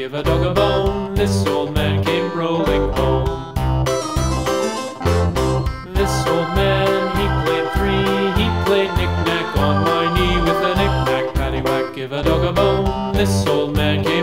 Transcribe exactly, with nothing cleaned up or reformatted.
give a dog a bone. This old man came rolling home. This old man, he played three. He played knick-knack on my knee with a knick-knack, paddywhack, give a dog a bone. This old man came